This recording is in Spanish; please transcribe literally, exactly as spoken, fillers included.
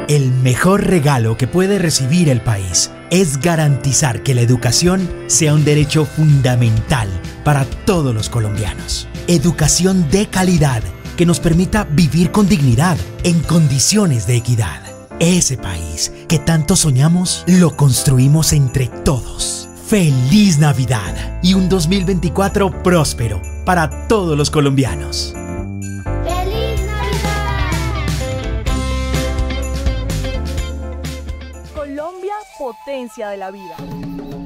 El mejor regalo que puede recibir el país es garantizar que la educación sea un derecho fundamental para todos los colombianos. Educación de calidad que nos permita vivir con dignidad, en condiciones de equidad. Ese país que tanto soñamos, lo construimos entre todos. ¡Feliz Navidad! Y un dos mil veinticuatro próspero para todos los colombianos. ¡Feliz Navidad! Colombia, potencia de la vida.